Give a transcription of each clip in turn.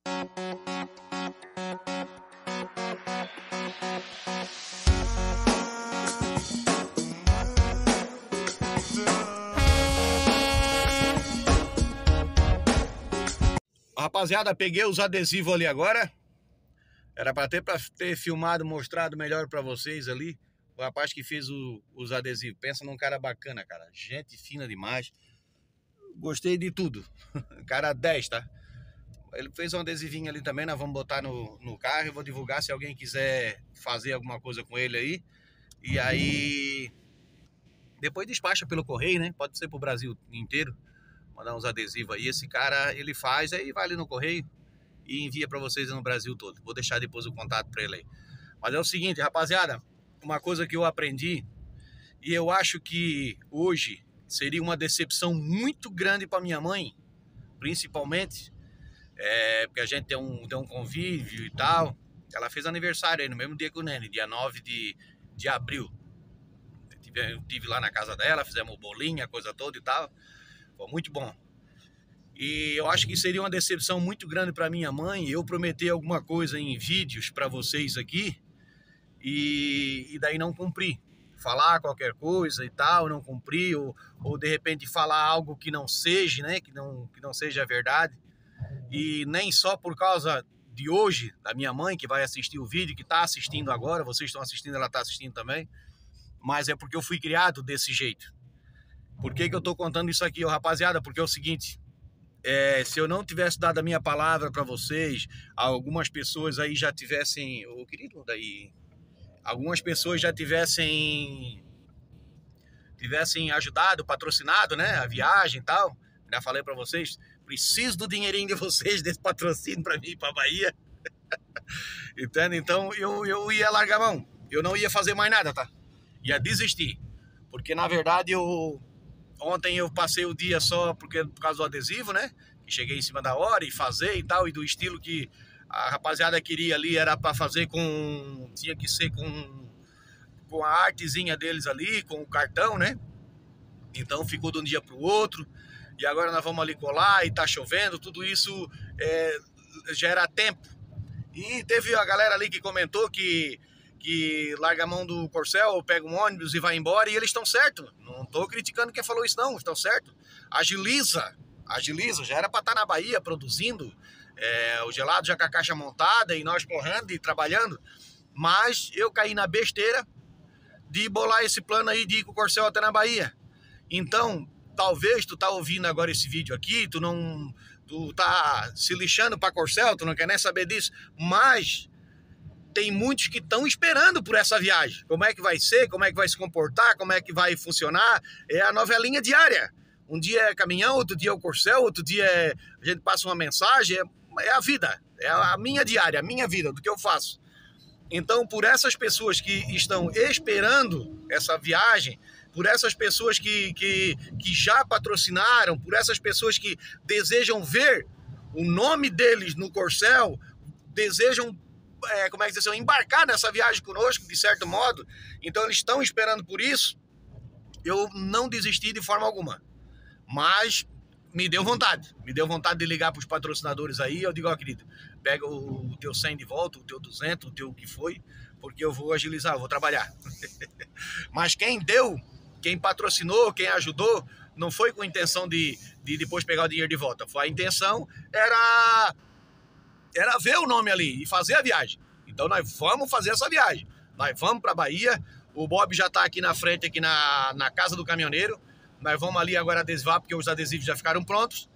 Rapaziada, peguei os adesivos ali agora. Era para ter filmado, mostrado melhor para vocês ali. O rapaz que fez os adesivos. Pensa num cara bacana, cara. Gente fina demais. Gostei de tudo. Cara 10, tá? Ele fez um adesivinho ali também. Nós vamos botar no carro. Eu vou divulgar se alguém quiser fazer alguma coisa com ele aí. E aí... depois despacha pelo correio, né? Pode ser pro Brasil inteiro. Mandar uns adesivos aí. Esse cara, ele faz, aí vai ali no correio e envia para vocês no Brasil todo. Vou deixar depois o contato para ele aí. Mas é o seguinte, rapaziada, uma coisa que eu aprendi, e eu acho que hoje seria uma decepção muito grande para minha mãe, principalmente, porque a gente tem um convívio e tal. Ela fez aniversário aí no mesmo dia que o Nene, dia 9 de abril. Eu estive lá na casa dela, fizemos bolinha, coisa toda e tal. Foi muito bom. E eu acho que seria uma decepção muito grande para minha mãe eu prometer alguma coisa em vídeos para vocês aqui e daí não cumprir. Falar qualquer coisa e tal, não cumprir, ou de repente falar algo que não seja, né? Que não seja verdade. E nem só por causa de hoje, da minha mãe que vai assistir o vídeo, que está assistindo agora, vocês estão assistindo, ela está assistindo também, mas é porque eu fui criado desse jeito. Por que eu tô contando isso aqui, rapaziada? Porque é o seguinte, se eu não tivesse dado a minha palavra para vocês, algumas pessoas aí já tivessem, querido, daí, algumas pessoas já tivessem ajudado, patrocinado, né, a viagem e tal. Já falei para vocês, preciso do dinheirinho de vocês, desse patrocínio para mim ir para Bahia. Entende? Então eu ia largar a mão, eu não ia fazer mais nada, tá? Ia desistir, porque na verdade ontem eu passei o dia só por causa do adesivo, né? Que cheguei em cima da hora e fazer e tal, e do estilo que a rapaziada queria ali, era para fazer tinha que ser com a artezinha deles ali, com o cartão, né? Então ficou de um dia para o outro, e agora nós vamos ali colar e tá chovendo, tudo isso gera tempo. E teve a galera ali que comentou que larga a mão do Corcel, pega um ônibus e vai embora, e eles estão certos. Não estou criticando quem falou isso não, estão certos. Agiliza, já era para estar na Bahia produzindo, o gelado já com a caixa montada e nós correndo e trabalhando, mas eu caí na besteira de bolar esse plano aí de ir com o Corcel até na Bahia. Então, talvez tu tá ouvindo agora esse vídeo aqui, tu tá se lixando para Corcel, tu não quer nem saber disso, mas tem muitos que estão esperando por essa viagem. Como é que vai ser, como é que vai se comportar, como é que vai funcionar. É a novelinha diária. Um dia é caminhão, outro dia é o Corcel, outro dia a gente passa uma mensagem. É a vida, é a minha diária, a minha vida, do que eu faço. Então, por essas pessoas que estão esperando essa viagem, por essas pessoas que já patrocinaram, por essas pessoas que desejam ver o nome deles no Corcel, desejam como é que diz, embarcar nessa viagem conosco, de certo modo. Então eles estão esperando por isso. Eu não desisti de forma alguma, mas me deu vontade de ligar para os patrocinadores aí. Eu digo, ó, querido, pega o teu 100 de volta, o teu 200, o teu que foi, porque eu vou agilizar, eu vou trabalhar. Mas quem patrocinou, quem ajudou, não foi com a intenção de depois pegar o dinheiro de volta. A intenção era ver o nome ali e fazer a viagem. Então nós vamos fazer essa viagem. Nós vamos para Bahia. O Bob já está aqui na frente, aqui na casa do caminhoneiro. Nós vamos ali agora adesivar, porque os adesivos já ficaram prontos.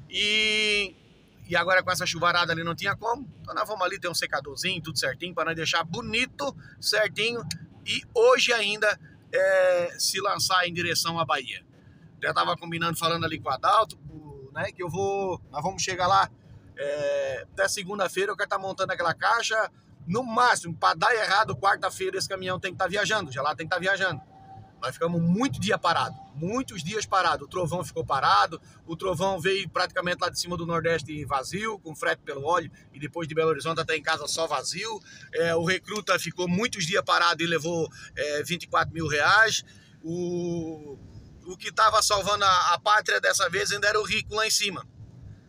E agora com essa chuvarada ali não tinha como. Então nós vamos ali ter um secadorzinho, tudo certinho, para nós deixar bonito, certinho. E hoje ainda se lançar em direção à Bahia. Já estava combinando, falando ali com o Adalto, né, que nós vamos chegar lá até segunda-feira. Eu quero estar montando aquela caixa. No máximo, para dar errado, quarta-feira esse caminhão tem que estar viajando, já lá tem que estar viajando. Nós ficamos muitos dias parados. O trovão ficou parado, o trovão veio praticamente lá de cima do Nordeste vazio, com frete pelo óleo, e depois de Belo Horizonte até em casa só vazio. O Recruta ficou muitos dias parado e levou 24 mil reais. O que estava salvando a pátria dessa vez ainda era o Rico lá em cima.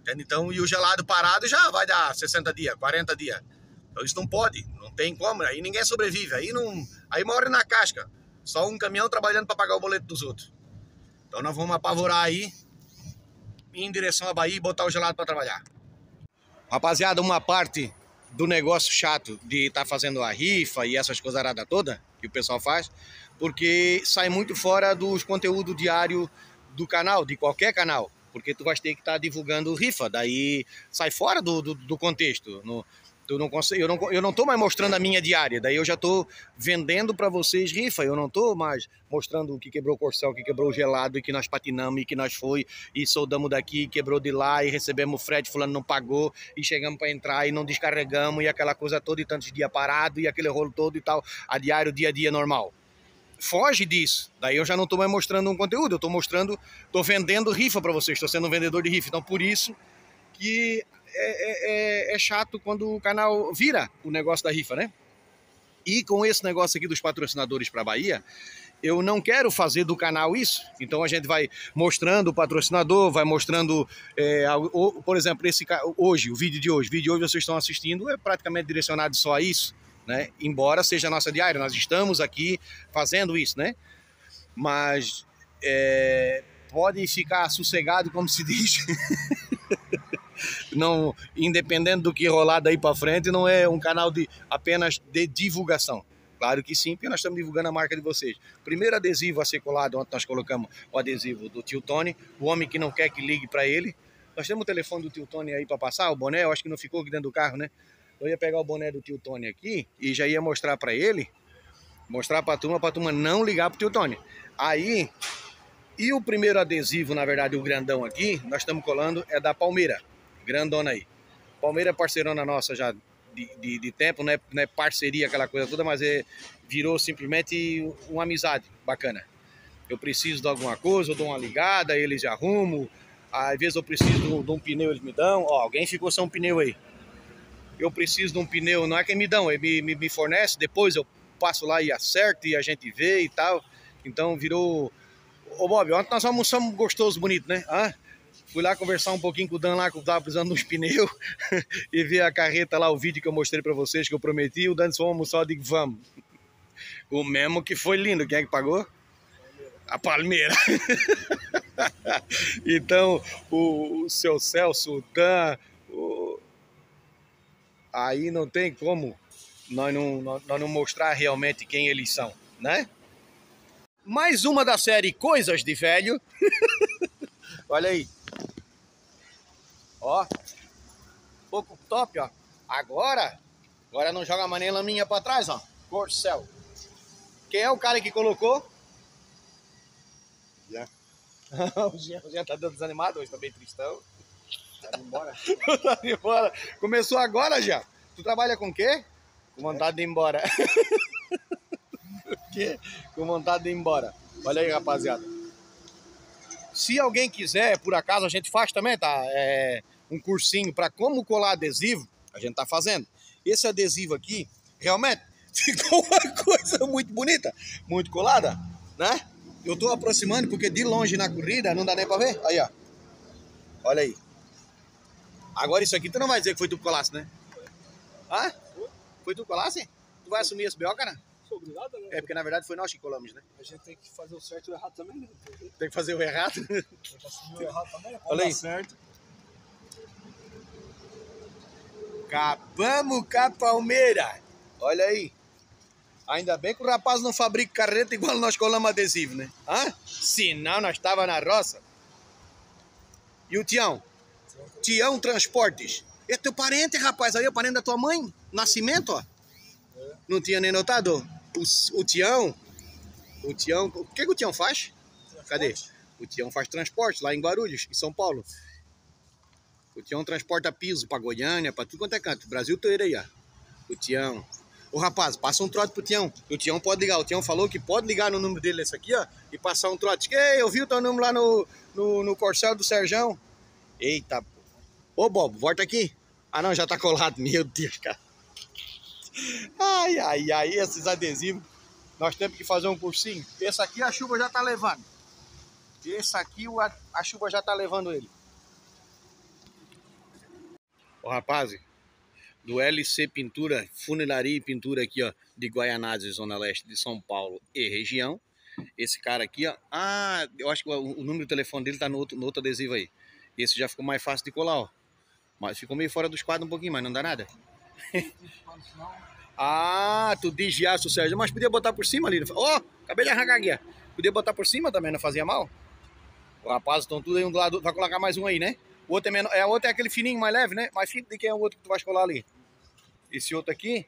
Entende? Então, e o gelado parado já vai dar 60 dias, 40 dias. Então isso não pode, não tem como, aí ninguém sobrevive, aí morre na casca. Só um caminhão trabalhando para pagar o boleto dos outros. Então nós vamos apavorar aí, ir em direção à Bahia e botar o gelado para trabalhar. Rapaziada, uma parte do negócio chato de estar fazendo a rifa e essas coisaradas toda que o pessoal faz, porque sai muito fora dos conteúdos diários do canal, de qualquer canal, porque tu vais ter que estar divulgando rifa, daí sai fora do contexto. Eu não tô mais mostrando a minha diária, daí eu já tô vendendo para vocês rifa, eu não tô mais mostrando o que quebrou o corcel, o que quebrou o gelado, e que nós patinamos, e que nós foi, e soldamos daqui, quebrou de lá, e recebemos o frete, fulano não pagou, e chegamos para entrar, e não descarregamos, e aquela coisa toda, e tantos dias parado, e aquele rolo todo e tal, a diário, dia a dia normal. Foge disso, daí eu já não tô mais mostrando um conteúdo, eu tô vendendo rifa para vocês, tô sendo um vendedor de rifa, então por isso que é chato quando o canal vira o negócio da rifa, né? E com esse negócio aqui dos patrocinadores para a Bahia, eu não quero fazer do canal isso. Então a gente vai mostrando o patrocinador, vai mostrando, por exemplo, o vídeo de hoje vocês estão assistindo é praticamente direcionado só a isso, né? Embora seja a nossa diária, nós estamos aqui fazendo isso, né? Mas pode ficar sossegado, como se diz. Não, independente do que rolar daí para frente, não é um canal apenas de divulgação. Claro que sim, porque nós estamos divulgando a marca de vocês. Primeiro adesivo a ser colado, ontem nós colocamos o adesivo do Tio Tony, o homem que não quer que ligue para ele. Nós temos o telefone do Tio Tony aí para passar, o boné, eu acho que não ficou aqui dentro do carro, né? Eu ia pegar o boné do Tio Tony aqui e já ia mostrar para ele, mostrar para a turma não ligar para o Tio Tony. Aí, e o primeiro adesivo, na verdade, o grandão aqui, nós estamos colando, é da Palmeira. Grandona aí. Palmeira é parceirona nossa já de tempo, não é parceria, aquela coisa toda, mas virou simplesmente uma amizade bacana. Eu preciso de alguma coisa, eu dou uma ligada, eles arrumam. Às vezes eu preciso de um pneu, eles me dão. Ó, alguém ficou sem um pneu aí. Eu preciso de um pneu, não é que me dão, ele me fornece, depois eu passo lá e acerto e a gente vê e tal. Então virou... Ô Bob, ontem nós almoçamos gostoso, bonito, né? Fui lá conversar um pouquinho com o Dan lá, que eu tava precisando de uns pneus, e ver a carreta lá, o vídeo que eu mostrei pra vocês, que eu prometi, o Dan disse, vamos almoçar, eu digo, vamos. O mesmo que foi lindo, quem é que pagou? A Palmeira. Então, o seu Celso, o Dan, aí não tem como nós não mostrar realmente quem eles são, né? Mais uma da série Coisas de Velho. Olha aí. Ó, pouco top, ó. Agora não joga mais nem laminha pra trás, ó. Corcel. Quem é o cara que colocou? Já. O Jean tá dando desanimado hoje, tá bem tristão. Tá indo embora. Tá indo embora. Começou agora, já. Tu trabalha com o quê? Com vontade de ir embora. Com vontade de ir embora. Olha aí, rapaziada. Se alguém quiser, por acaso, a gente faz também, tá? Um cursinho para como colar adesivo, a gente tá fazendo. Esse adesivo aqui, realmente, ficou uma coisa muito bonita, muito colada, né? Eu tô aproximando porque de longe na corrida não dá nem para ver. Aí, ó. Olha aí. Agora isso aqui tu não vai dizer que foi tu que colasse, né? Foi tu que colasse? Tu vai assumir esse B.O., cara? Sou obrigado, né? É porque na verdade foi nós que colamos, né? A gente tem que fazer o certo e o errado também, né? Tem que fazer o errado? Tem que assumir o errado também, olha aí. Certo. Acabamos com a Palmeira. Olha aí. Ainda bem que o rapaz não fabrica carreta igual nós colamos adesivo, né? Senão nós tava na roça. E o Tião? Tião Transportes. É teu parente, rapaz. Aí é o parente da tua mãe. Nascimento, ó. Não tinha nem notado? O Tião. O que o Tião faz? Cadê? O Tião faz transporte lá em Guarulhos, em São Paulo. O Tião transporta piso pra Goiânia, pra tudo quanto é canto. Brasil todo aí, ó. O Tião. Ô rapaz, passa um trote pro Tião. O Tião pode ligar. O Tião falou que pode ligar no número dele, esse aqui, ó, e passar um trote. Ei, eu vi o teu número lá no Corcel do Serjão. Eita. Ô Bob, volta aqui. Não, já tá colado. Meu Deus, cara. Ai, esses adesivos. Nós temos que fazer um cursinho. Esse aqui a chuva já tá levando. Esse aqui a chuva já tá levando ele. Ô rapaz, do LC Pintura, Funilaria e Pintura aqui, ó, de Guaianazes, Zona Leste de São Paulo e região. Esse cara aqui, ó, eu acho que o número do telefone dele tá no outro adesivo aí. Esse já ficou mais fácil de colar, ó. Mas ficou meio fora dos quadros um pouquinho, mas não dá nada. Tu diz de aço, Sérgio, mas podia botar por cima ali. Ó, acabei de arrancar aqui, ó. Podia botar por cima também, não fazia mal. O rapaz, estão tudo aí um do lado, vai colocar mais um aí, né? O outro é menor, o outro é aquele fininho, mais leve, né? Mais fino do que é o outro que tu vai colar ali. Esse outro aqui.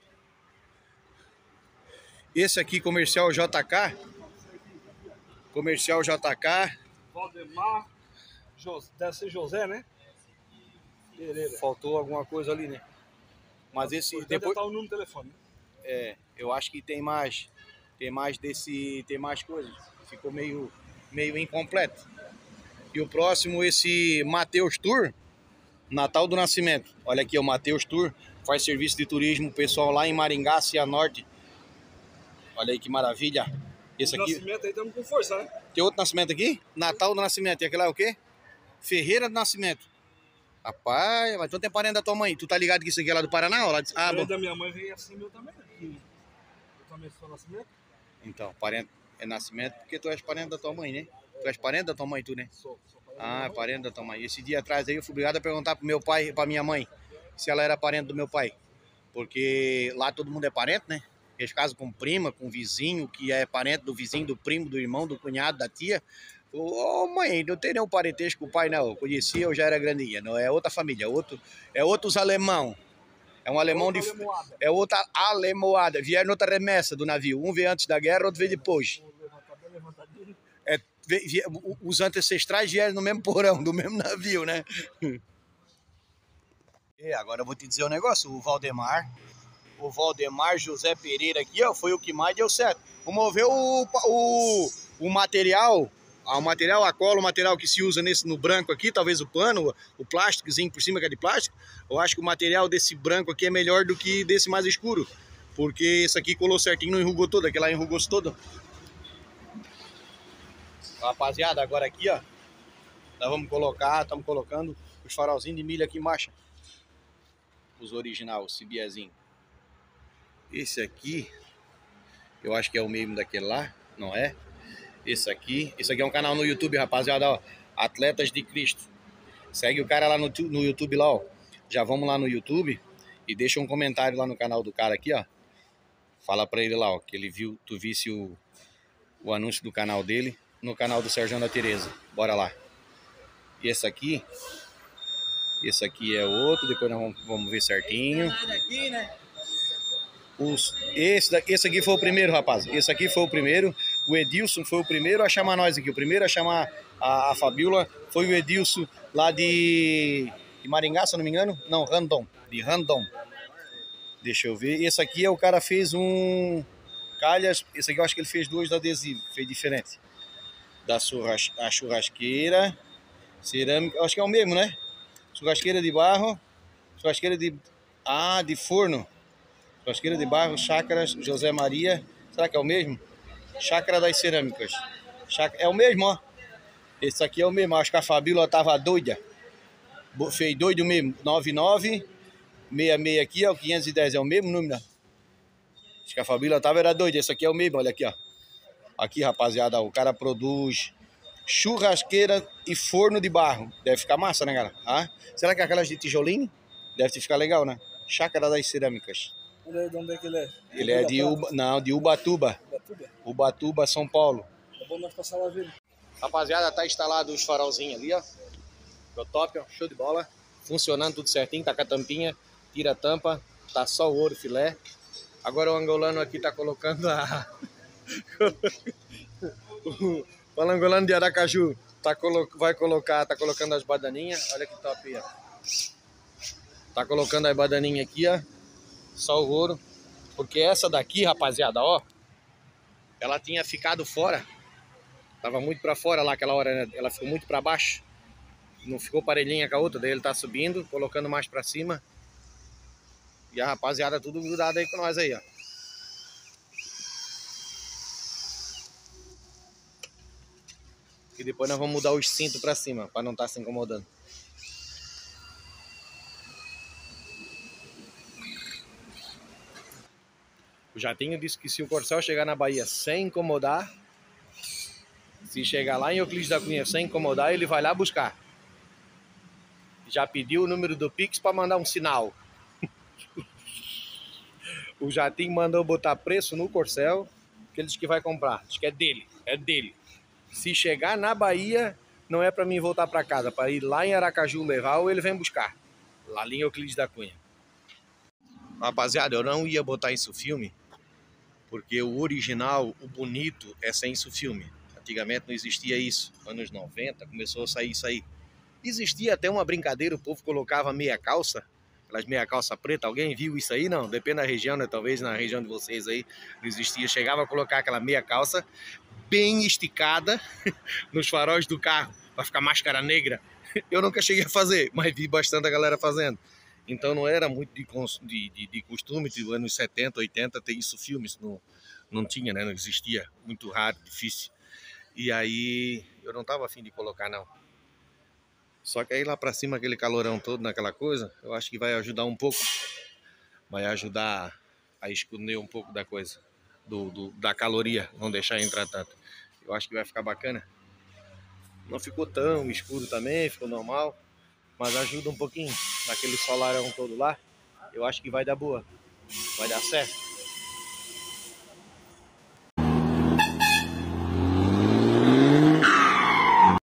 Esse aqui, comercial JK. Comercial JK. Valdemar. Deve ser José, né? Pereira. Faltou alguma coisa ali, né? Mas esse depois tá o número do telefone. Eu acho que tem mais coisas. Ficou meio incompleto. E o próximo, esse Matheus Tour, Natal do Nascimento. Olha aqui, o Matheus Tour faz serviço de turismo, pessoal lá em Maringá, Cianorte. Olha aí que maravilha. Esse aqui. Nascimento aí estamos com força, né? Tem outro nascimento aqui? Natal do Nascimento. E aquele lá é o quê? Ferreira do Nascimento. Rapaz, mas tu tem parente da tua mãe. Tu tá ligado que isso aqui é lá do Paraná? Ou lá de... Parente da minha mãe veio assim, meu também. Eu também sou nascimento. Então, parente é nascimento porque tu és parente da tua mãe, né? Tu és parente da tua mãe, tu, né? Sou parente. Parente da tua mãe. Esse dia atrás aí eu fui obrigado a perguntar pro meu pai e pra minha mãe se ela era parente do meu pai. Porque lá todo mundo é parente, né? Eles casam com prima, com vizinho, que é parente do vizinho, do primo, do irmão, do cunhado, da tia. Ô mãe, não tem nenhum parentesco com o pai, não. Eu conhecia, eu já era grandinha. Não, é outra família, outros alemão. É um alemão de. É outra alemoada. Vieram outra remessa do navio. Um veio antes da guerra, outro veio depois. Os ancestrais vieram no mesmo porão, do mesmo navio, né? Agora eu vou te dizer um negócio. O Valdemar José Pereira aqui, ó, foi o que mais deu certo. Vamos ver o material. A cola, o material que se usa no branco aqui, talvez o pano, o plásticozinho por cima que é de plástico. Eu acho que o material desse branco aqui é melhor do que desse mais escuro. Porque esse aqui colou certinho, não enrugou todo, aquele lá enrugou-se todo. Rapaziada, agora aqui, ó, nós estamos colocando os farolzinhos de milha aqui em marcha. Os original, o Cibiezinho. Esse aqui, eu acho que é o mesmo daquele lá, não é? Esse aqui é um canal no YouTube, rapaziada, ó, Atletas de Cristo. Segue o cara lá no YouTube lá, ó. Já vamos lá no YouTube e deixa um comentário lá no canal do cara aqui, ó. Fala pra ele lá, ó, que ele viu, tu visse o anúncio do canal dele no canal do Sérgio da Tereza. Bora lá. E esse aqui é outro, depois nós vamos ver certinho. Esse aqui foi o primeiro, rapaz. Esse aqui foi o primeiro. O Edilson foi o primeiro a chamar nós aqui. O primeiro a chamar a Fabiola foi o Edilson lá de Maringá, se eu não me engano. Não, de Randon. Deixa eu ver. Esse aqui o cara fez um calhas. Esse aqui eu acho que ele fez 2 adesivos. Fez diferente. A churrasqueira. Cerâmica. Acho que é o mesmo, né? Churrasqueira de barro. Churrasqueira de forno. Churrasqueira de barro, Chácaras José Maria. Será que é o mesmo? Chácara das Cerâmicas. É o mesmo, ó. Esse aqui é o mesmo. Acho que a Fabíola tava doida. Fez doido mesmo. 9966 aqui, ó. 510 é o mesmo número, né? Acho que a Fabíola era doida. Esse aqui é o mesmo, olha aqui, ó. Aqui, rapaziada, o cara produz churrasqueira e forno de barro. Deve ficar massa, né, cara? Será que é aquelas de tijolinho? Deve ficar legal, né? Chácara das Cerâmicas. De onde é que ele é? Ele é de Ubatuba. Ubatuba, São Paulo. É bom nós passar lá ver. Rapaziada, tá instalado os farolzinhos ali, ó. Ficou top, ó. Show de bola. Funcionando tudo certinho, tá com a tampinha. Tira a tampa, tá só o ouro filé. Agora o angolano aqui tá colocando o angolano de Aracaju tá colocando as badaninhas. Olha que top aí, ó. Tá colocando as badaninhas aqui, ó. Só o ouro. Porque essa daqui, rapaziada, ó, ela tinha ficado fora. Tava muito pra fora lá aquela hora, né? Ela ficou muito pra baixo. Não ficou parelhinha com a outra. Daí ele tá subindo, colocando mais pra cima. E a rapaziada tudo grudado aí com nós aí, ó. E depois nós vamos mudar os cintos pra cima, pra não estar se incomodando. O Jatinho disse que se o Corcel chegar na Bahia sem incomodar, se chegar lá em Euclides da Cunha sem incomodar, ele vai lá buscar. Já pediu o número do Pix para mandar um sinal. O Jatinho mandou botar preço no Corcel, que ele disse que vai comprar. Diz que é dele, é dele. Se chegar na Bahia, não é para mim voltar para casa, para ir lá em Aracaju levar ou ele vem buscar. Lá em Euclides da Cunha. Rapaziada, eu não ia botar isso filme, porque o original, o bonito, é sem isso filme. Antigamente não existia isso. Anos 90 começou a sair isso aí. Existia até uma brincadeira, o povo colocava meia calça, aquelas meia calça preta. Alguém viu isso aí? Não, depende da região, né? Talvez na região de vocês aí não existia. Chegava a colocar aquela meia calça bem esticada nos faróis do carro, para ficar máscara negra. Eu nunca cheguei a fazer, mas vi bastante a galera fazendo. Então não era muito de costume, dos anos 70, 80, ter isso filme, isso não tinha, né? Não existia, muito raro, difícil. E aí eu não tava afim de colocar, não. Só que aí lá pra cima, aquele calorão todo naquela coisa, eu acho que vai ajudar um pouco. Vai ajudar a esconder um pouco da coisa, da caloria, não deixar entrar tanto. Eu acho que vai ficar bacana. Não ficou tão escuro também, ficou normal. Mas ajuda um pouquinho naquele solarão todo lá. Eu acho que vai dar boa. Vai dar certo.